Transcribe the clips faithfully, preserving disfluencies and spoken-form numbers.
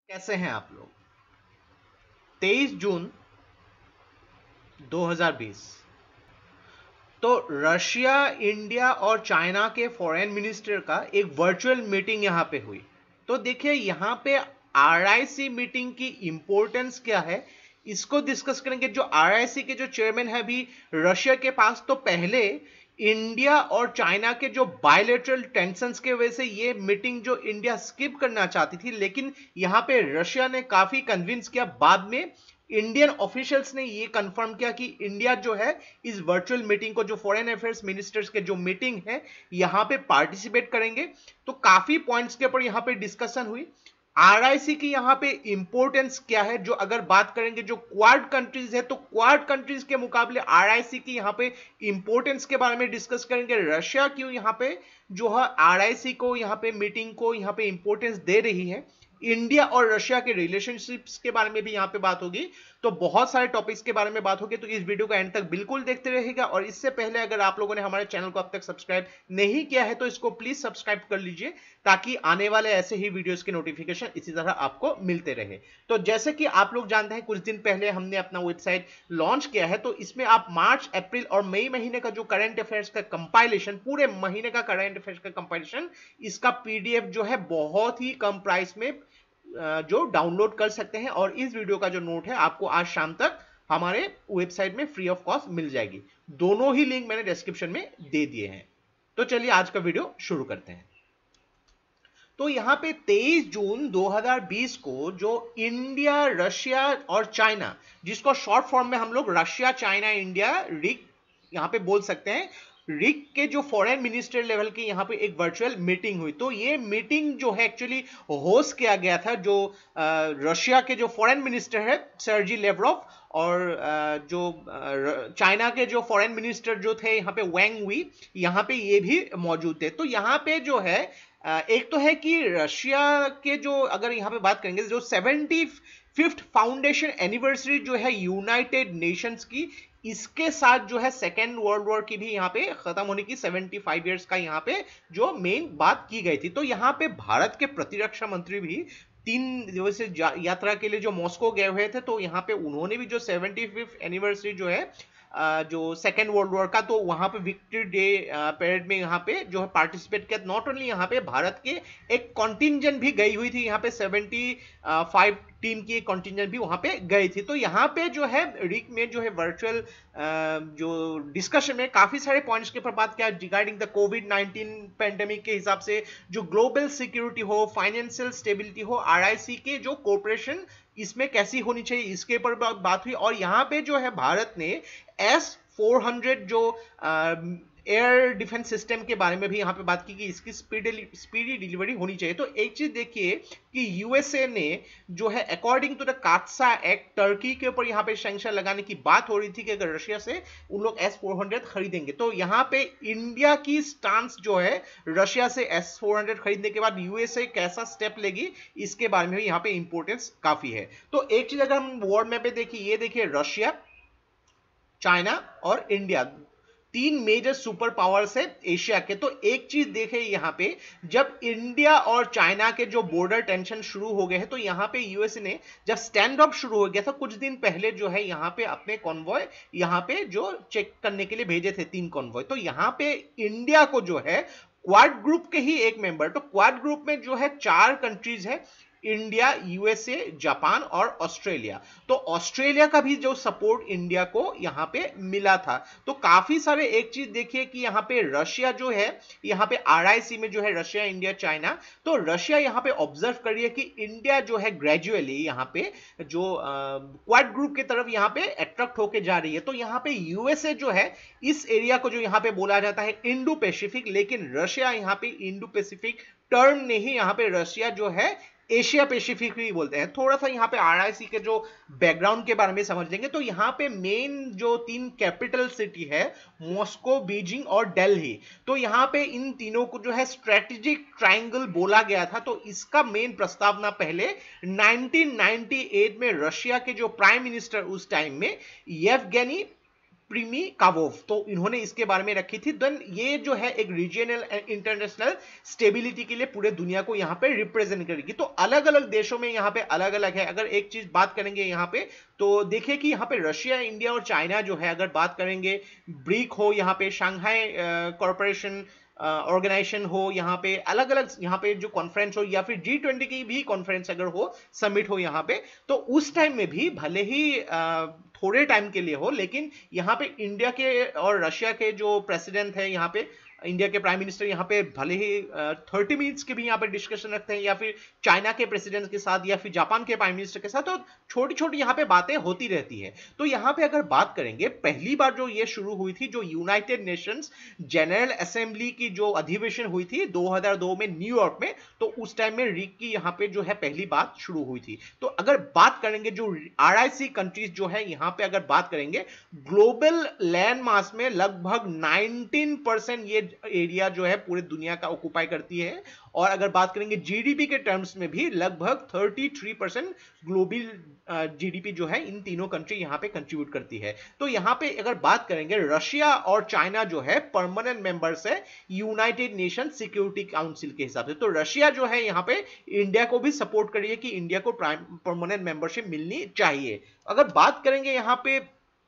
कैसे हैं आप लोग। तेईस जून दो हज़ार बीस तो रशिया, इंडिया और चाइना के फॉरेन मिनिस्टर का एक वर्चुअल मीटिंग यहां पे हुई। तो देखिए यहां पे आरआईसी मीटिंग की इंपॉर्टेंस क्या है, इसको डिस्कस करेंगे। जो आरआईसी के जो चेयरमैन है अभी रशिया के पास, तो पहले इंडिया और चाइना के जो बायलैटरल टेंशंस के वजह से ये मीटिंग जो इंडिया स्किप करना चाहती थी, लेकिन यहां पे रशिया ने काफी कन्विंस किया। बाद में इंडियन ऑफिशियल्स ने ये कंफर्म किया कि इंडिया जो है इस वर्चुअल मीटिंग को, जो फॉरेन अफेयर्स मिनिस्टर्स के जो मीटिंग है, यहां पे पार्टिसिपेट करेंगे। तो काफी पॉइंट्स के ऊपर यहां पे डिस्कशन हुई। आरआईसी की यहां पे इंपॉर्टेंस क्या है, जो अगर बात करेंगे जो क्वाड कंट्रीज है, तो क्वाड कंट्रीज के मुकाबले आरआईसी की यहां पे इंपॉर्टेंस के बारे में डिस्कस करेंगे। रशिया क्यों यहां पे जो है आरआईसी को, यहां पे मीटिंग को यहां पे इंपॉर्टेंस दे रही है। इंडिया और रशिया के रिलेशनशिप्स के बारे में भी यहां पे बात होगी। तो बहुत सारे टॉपिक्स के बारे में बात होगी, तो इस वीडियो को एंड तक बिल्कुल देखते रहेगा। और इससे पहले अगर आप लोगों ने हमारे चैनल को अब तक सब्सक्राइब नहीं किया है, तो इसको प्लीज सब्सक्राइब कर लीजिए, ताकि आने वाले ऐसे ही वीडियोस के नोटिफिकेशन इसी तरह आपको मिलते रहे। तो जैसे कि आप लोग जानते हैं, कुछ दिन पहले हमने अपना वेबसाइट लॉन्च किया है। तो इसमें आप मार्च, अप्रैल और मई महीने का जो करंट अफेयर्स का कंपाइलेशन, पूरे महीने का करंट अफेयर्स का कंपाइलेशन, इसका पीडीएफ जो है बहुत ही कम प्राइस में जो डाउनलोड कर सकते हैं। और इस वीडियो का जो नोट है आपको आज शाम तक हमारे वेबसाइट में फ्री ऑफ कॉस्ट मिल जाएगी। दोनों ही लिंक मैंने डिस्क्रिप्शन में दे दिए हैं। तो चलिए आज का वीडियो शुरू करते हैं। तो यहां पे तेईस जून दो हज़ार बीस को जो इंडिया, रशिया और चाइना, जिसको शॉर्ट फॉर्म में हम लोग रशिया, चाइना, इंडिया, रिक यहां पे बोल सकते हैं, रिक के जो फॉरेन मिनिस्टर लेवल की यहां पे एक वर्चुअल मीटिंग हुई। तो ये मीटिंग जो है एक्चुअली होस्ट किया गया था जो रशिया के जो फॉरेन मिनिस्टर है सर्जी लेवरोव, और जो चाइना के जो फॉरेन मिनिस्टर जो थे यहाँ पे वैंग वी, यहाँ पे ये भी मौजूद थे। तो यहाँ पे जो है एक तो है कि रशिया के जो, अगर यहाँ पे बात करेंगे, जो सेवेंटी फिफ्थ फाउंडेशन एनिवर्सरी जो है यूनाइटेड नेशंस की, इसके साथ जो है सेकेंड वर्ल्ड वॉर की भी यहाँ पे खत्म होने की पचहत्तर इयर्स का यहाँ पे जो मेन बात की गई थी। तो यहाँ पे भारत के प्रतिरक्षा मंत्री भी तीन दिवस से यात्रा के लिए जो मॉस्को गए हुए थे, तो यहाँ पे उन्होंने भी जो सेवेंटी फिफ्थ एनिवर्सरी जो है जो सेकेंड वर्ल्ड वॉर का, तो वहां पे विक्ट्री डे परेड में यहाँ पे जो है पार्टिसिपेट किया। नॉट ओनली यहाँ पे भारत के एक कॉन्टिंजेंट भी गई हुई थी, यहाँ पे सेवेंटी फाइव टीम की एक कॉन्टिंजेंट भी वहां पे गई थी। तो यहाँ पे जो है रिक में जो है वर्चुअल जो डिस्कशन में काफी सारे पॉइंट्स के ऊपर बात किया regarding the COVID nineteen pandemic के हिसाब से, जो ग्लोबल सिक्योरिटी हो, फाइनेंशियल स्टेबिलिटी हो, आरआईसी के जो कोऑपरेशन इसमें कैसी होनी चाहिए, इसके ऊपर बात हुई। और यहाँ पे जो है भारत ने एस फोर हंड्रेड जो एयर डिफेंस सिस्टम के बारे में भी यहाँ पे बात की कि इसकी स्पीडी डिलीवरी होनी चाहिए। तो एक चीज देखिए कि यूएसए ने जो है according to the CAATSA act, Turkey के ऊपर यहाँ पे सैंक्शन लगाने की बात हो रही थी कि अगर रशिया से उन लोग एस फोर हंड्रेड खरीदेंगे। तो यहाँ पे इंडिया की स्टांस जो है रशिया से एस फोर हंड्रेड खरीदने के बाद यूएसए कैसा स्टेप लेगी, इसके बारे में भी यहाँ पे इंपोर्टेंस काफी है। तो एक चीज अगर हम वर्ल्ड मैप पे देखिए, ये देखिए रशिया, चाइना और इंडिया, तीन मेजर सुपर पावर्स है एशिया के। तो एक चीज देखे यहाँ पे, जब इंडिया और चाइना के जो बॉर्डर टेंशन शुरू हो गए हैं, तो यहाँ पे यूएसए ने जब स्टैंड ऑफ शुरू हो गया था कुछ दिन पहले, जो है यहाँ पे अपने कॉन्वॉय यहाँ पे जो चेक करने के लिए भेजे थे, तीन कॉन्वॉय। तो यहाँ पे इंडिया को जो है क्वाड ग्रुप के ही एक मेंबर, तो क्वाड ग्रुप में जो है चार कंट्रीज है, इंडिया, यूएसए, जापान और ऑस्ट्रेलिया। तो ऑस्ट्रेलिया का भी जो सपोर्ट इंडिया को यहां पे मिला था। तो काफी सारे, एक चीज देखिए कि यहां पे रशिया जो है, यहां पे आरआईसी में जो है रशिया, इंडिया, चाइना, तो रशिया यहां पे ऑब्जर्व करिए कि इंडिया जो है ग्रेजुअली यहां पे जो क्वाड ग्रुप की तरफ यहां पे अट्रैक्ट होके जा रही है। तो यहां पे यूएसए जो है इस एरिया को जो यहां पे बोला जाता है इंडो पैसिफिक, लेकिन रशिया यहां पे इंडो पैसिफिक टर्म नहीं, यहां पे रशिया जो है एशिया पैसिफिक भी बोलते हैं। थोड़ा सा यहाँ पे आरआईसी के जो बैकग्राउंड के बारे में समझ लेंगे, तो यहाँ पे मेन जो तीन कैपिटल सिटी है, मॉस्को, बीजिंग और दिल्ली, तो यहाँ पे इन तीनों को जो है स्ट्रेटेजिक ट्रायंगल बोला गया था। तो इसका मेन प्रस्तावना पहले नाइनटीन नाइंटी एट में रशिया के जो प्राइम मिनिस्टर उस टाइम में येवगेनी प्रीमिकावोव, तो इन्होंने इसके बारे में रखी थी। देन ये जो है एक रीजनल एंड इंटरनेशनल स्टेबिलिटी के लिए पूरे दुनिया को यहाँ पे रिप्रेजेंट करेगी। तो अलग अलग देशों में यहाँ पे अलग अलग है। अगर एक चीज बात करेंगे यहाँ पे तो देखिए कि यहाँ पे रशिया, इंडिया और चाइना जो है, अगर बात करेंगे ब्रिक हो, यहाँ पे शंघाई कॉर्पोरेशन ऑर्गेनाइजेशन हो, यहाँ पे अलग अलग यहाँ पे जो कॉन्फ्रेंस हो, या फिर जी ट्वेंटी की भी कॉन्फ्रेंस अगर हो, समिट हो यहाँ पे, तो उस टाइम में भी भले ही आ, थोड़े टाइम के लिए हो, लेकिन यहाँ पे इंडिया के और रशिया के जो प्रेसिडेंट है, यहाँ पे इंडिया के प्राइम मिनिस्टर यहाँ पे भले ही थर्टी मिनट्स के भी यहाँ पे डिस्कशन रखते हैं, या फिर चाइना के प्रेसिडेंट के साथ, या फिर जापान के प्राइम मिनिस्टर के साथ, तो छोटी छोटी यहाँ पे बातें होती रहती है। तो यहाँ पे अगर बात करेंगे, पहली बार जो ये शुरू हुई थी, जो यूनाइटेड नेशंस जनरल असेंबली की जो अधिवेशन हुई थी दो हज़ार दो में न्यूयॉर्क में, तो उस टाइम में रिक की यहाँ पे जो है पहली बात शुरू हुई थी। तो अगर बात करेंगे जो आर आई सी कंट्रीज जो है, यहाँ पे अगर बात करेंगे, ग्लोबल लैंड मास में लगभग नाइनटीन परसेंट ये एरिया जो है पूरे दुनिया का ऑक्युपाई करती है। और अगर बात करेंगे जीडीपी के टर्म्स में भी लगभग तैंतीस परसेंट ग्लोबल जीडीपी जो है इन तीनों कंट्री यहाँ पे कंट्रीब्यूट करती है। तो यहाँ पे अगर बात करेंगे, रशिया और चाइना जो है परमानेंट मेंबर्स है यूनाइटेड नेशन सिक्योरिटी काउंसिल के हिसाब से। तो रशिया जो है यहाँ पे इंडिया को भी सपोर्ट करिए कि इंडिया को परमानेंट मेंबरशिप मिलनी चाहिए। अगर बात करेंगे यहाँ पे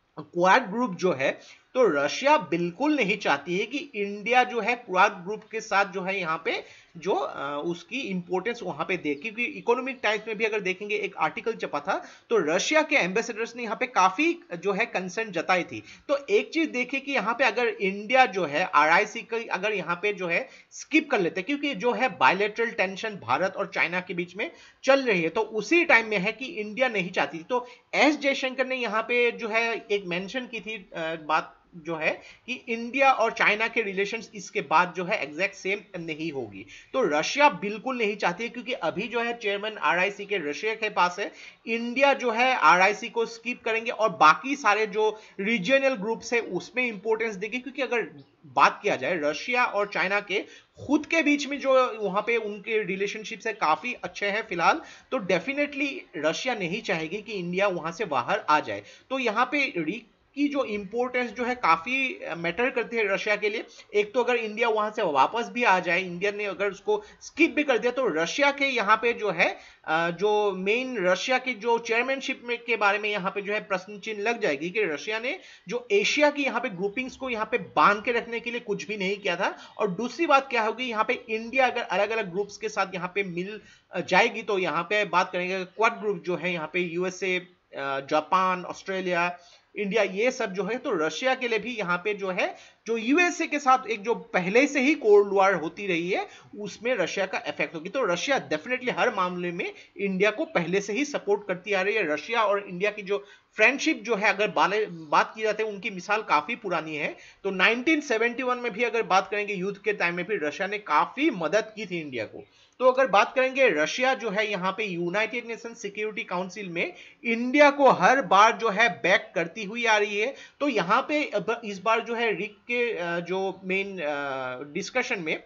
क्वाड ग्रुप जो है, तो रशिया बिल्कुल नहीं चाहती है कि इंडिया जो है क्वाड ग्रुप के साथ जो है यहाँ पे जो आ, उसकी इंपॉर्टेंस वहां पे दे, क्योंकि इकोनॉमिक टाइम्स में भी अगर देखेंगे एक आर्टिकल छपा था, तो रशिया के एम्बेसडर्स ने यहाँ पे काफी जो है कंसर्न जताई थी। तो एक चीज देखिए कि यहाँ पे अगर इंडिया जो है आरआईसी का अगर यहाँ पे जो है स्किप कर लेते, क्योंकि जो है बायलैटरल टेंशन भारत और चाइना के बीच में चल रही है, तो उसी टाइम में है कि इंडिया नहीं चाहती। तो एस जयशंकर ने यहाँ पे जो है एक मेंशन की थी बात जो है कि इंडिया और चाइना के रिलेशंस इसके बाद जो है एग्जैक्ट सेम नहीं होगी। तो रशिया बिल्कुल नहीं चाहती है, क्योंकि अभी जो है चेयरमैन आरआईसी के रशिया के पास है। इंडिया जो है आरआईसी को स्किप करेंगे और बाकी सारे जो रीजनल ग्रुप्स है उसमें इंपॉर्टेंस देंगे, क्योंकि अगर बात किया जाए रशिया और चाइना के खुद के बीच में जो वहां पे उनके रिलेशनशिप्स है काफी अच्छे हैं फिलहाल, तो डेफिनेटली रशिया नहीं चाहेगी कि इंडिया वहां से बाहर आ जाए। तो यहाँ पे री की जो इंपॉर्टेंस जो है काफी मैटर करती है रशिया के लिए। एक तो अगर इंडिया वहां से वापस भी आ जाए, इंडिया ने अगर उसको स्किप भी कर दिया, तो रशिया के यहाँ पे जो है जो मेन रशिया की जो चेयरमैनशिप में के बारे में यहाँ पे जो है प्रश्न चिन्ह लग जाएगी कि रशिया ने जो एशिया की यहाँ पे ग्रुपिंग्स को यहाँ पे बांध के रखने के लिए कुछ भी नहीं किया था। और दूसरी बात क्या होगी, यहाँ पे इंडिया अगर अलग अलग ग्रुप्स के साथ यहाँ पे मिल जाएगी, तो यहाँ पे बात करेंगे क्वाड ग्रुप जो है यहाँ पे यूएसए, जापान, ऑस्ट्रेलिया, इंडिया, ये सब जो है, तो रशिया के लिए भी यहाँ पे जो है जो यूएसए के साथ एक जो पहले से ही कोल्ड वॉर होती रही है उसमें रशिया का इफेक्ट होगी। तो रशिया डेफिनेटली हर मामले में इंडिया को पहले से ही सपोर्ट करती आ रही है। रशिया और इंडिया की जो फ्रेंडशिप जो है अगर बात की जाती है उनकी मिसाल काफी पुरानी है। तो नाइनटीन सेवेंटी वन में भी अगर बात करेंगे युद्ध के टाइम में भी रशिया ने काफी मदद की थी इंडिया को। तो अगर बात करेंगे रशिया जो है यहाँ पे यूनाइटेड नेशन सिक्योरिटी काउंसिल में इंडिया को हर बार जो है बैक करती हुई आ रही है। तो यहाँ पे इस बार जो है रिक के जो मेन डिस्कशन में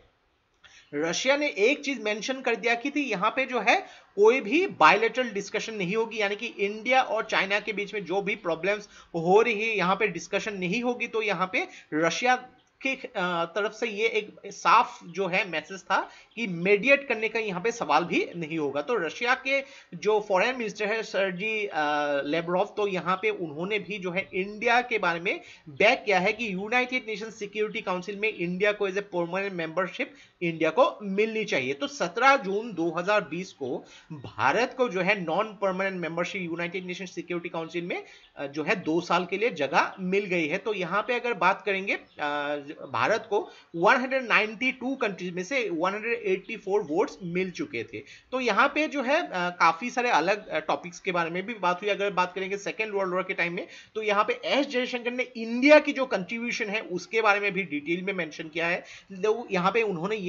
रशिया ने एक चीज मेंशन कर दिया कि थी यहाँ पे जो है कोई भी बायलैटरल डिस्कशन नहीं होगी, यानी कि इंडिया और चाइना के बीच में जो भी प्रॉब्लम्स हो रही है यहाँ पे डिस्कशन नहीं होगी। तो यहाँ पे रशिया की तरफ से ये एक साफ जो है मैसेज था कि मीडिएट करने का यहाँ पे सवाल भी नहीं होगा। तो रशिया के जो फॉरेन मिनिस्टर है सर्जी लेवरोव, तो यहाँ पे उन्होंने भी जो है इंडिया के बारे में बैक किया है कि यूनाइटेड नेशन सिक्योरिटी काउंसिल में इंडिया को as a permanent membership India को मिलनी चाहिए। तो सत्रह जून दो हज़ार बीस को भारत को जो है non permanent membership United Nation Security Council में जो है दो साल के लिए जगह मिल गई है। तो यहाँ पे अगर बात करेंगे भारत को एक सौ बानवे कंट्रीज में से एक सौ चौरासी वोट्स मिल चुके थे। तो यहाँ पे जो है काफी सारे अलग टॉपिक्स के बारे में भी बात हुई। अगर बात करेंगे सेकेंड वर्ल्ड वॉर के टाइम में, तो यहाँ पे एस जयशंकर ने इंडिया की जो कंट्रीब्यूशन है उसके बारे में भी डिटेल में मेंशन किया है। तो यहाँ पे उन्होंने ये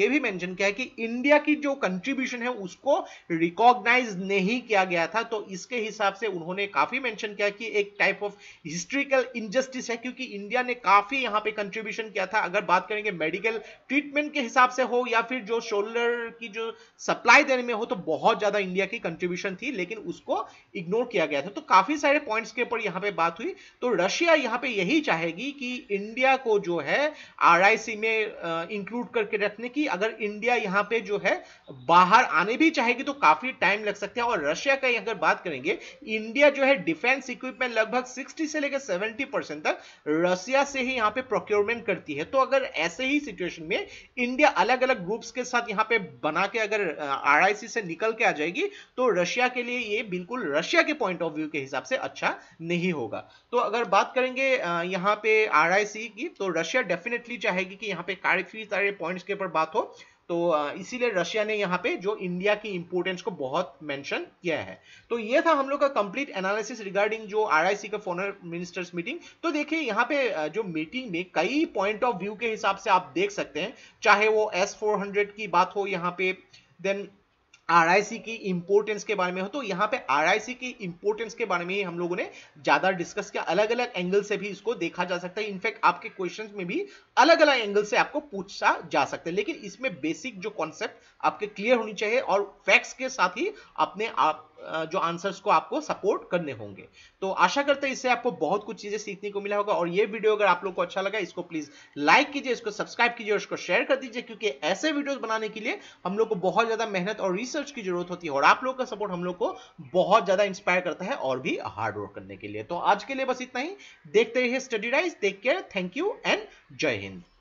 यह भी मेंशन किया है कि इंडिया की जो कंट्रीब्यूशन है उसको रिकॉग्नाइज नहीं किया गया था। तो इसके हिसाब से उन्होंने काफी मेंशन किया कि एक टाइप ऑफ हिस्ट्रिकल इनजस्टिस है, क्योंकि इंडिया ने काफी यहां पे कंट्रीब्यूशन किया था। अगर बात करेंगे मेडिकल ट्रीटमेंट के हिसाब से हो या फिर जो शोल्डर की जो सप्लाई देने में हो, तो बहुत ज्यादा इंडिया की कंट्रीब्यूशन थी, लेकिन उसको इग्नोर किया गया था। तो काफी सारे पॉइंट्स के ऊपर यहां पे बात हुई। तो रशिया यहां पे यही चाहेगी कि इंडिया को जो है आरआईसी में इंक्लूड करके रखने की। अगर इंडिया यहां पे जो है बाहर आने भी चाहेगी तो काफी टाइम लग सकता है। और रशिया का अगर बात करेंगे, इंडिया जो है डिफेंस इक्विपमेंट लगभग साठ से लेकर सत्तर परसेंट तक रशिया से ही यहां पे प्रोक्योरमेंट करती है। तो अगर ऐसे ही सिचुएशन में इंडिया अलग अलग ग्रुप्स के साथ यहां पे बना के अगर आरआईसी से निकल के आ जाएगी, तो रशिया के लिए ये बिल्कुल रशिया के पॉइंट ऑफ व्यू के हिसाब से अच्छा नहीं होगा। तो अगर बात करेंगे यहां पे आरआईसी की, तो रशिया डेफिनेटली चाहेगी कि यहां पे काफी सारे पॉइंट्स के ऊपर बात हो। तो इसीलिए रशिया ने यहाँ पे जो इंडिया की इंपोर्टेंस को बहुत मेंशन किया है। तो ये था हम लोग का कंप्लीट एनालिसिस रिगार्डिंग जो आरआईसी का फॉरेन मिनिस्टर्स मीटिंग। तो देखिए यहाँ पे जो मीटिंग में कई पॉइंट ऑफ व्यू के हिसाब से आप देख सकते हैं, चाहे वो एस फोर हंड्रेड की बात हो यहाँ पे, देन आरआईसी की इंपोर्टेंस के बारे में हो। तो यहाँ पे आरआईसी की इंपोर्टेंस के बारे में ही हम लोगों ने ज्यादा डिस्कस किया। अलग अलग एंगल से भी इसको देखा जा सकता है। इनफैक्ट आपके क्वेश्चंस में भी अलग अलग एंगल से आपको पूछा जा सकता है, लेकिन इसमें बेसिक जो कॉन्सेप्ट आपके क्लियर होनी चाहिए और फैक्ट्स के साथ ही अपने आप जो आंसर्स को आपको सपोर्ट करने होंगे। तो आशा करते हैं इससे आपको बहुत कुछ चीजें सीखने को मिला होगा। और ये वीडियो अगर आप लोग को अच्छा लगा, इसको प्लीज लाइक कीजिए, इसको सब्सक्राइब कीजिए और इसको शेयर कर दीजिए, क्योंकि ऐसे वीडियोस बनाने के लिए हम लोग को बहुत ज्यादा मेहनत और रिसर्च की जरूरत होती है, और आप लोग का सपोर्ट हम लोग को बहुत ज्यादा इंस्पायर करता है और भी हार्ड वर्क करने के लिए। तो आज के लिए बस इतना ही। देखते रहिए Study Rise. Take care, thank you and जय हिंद।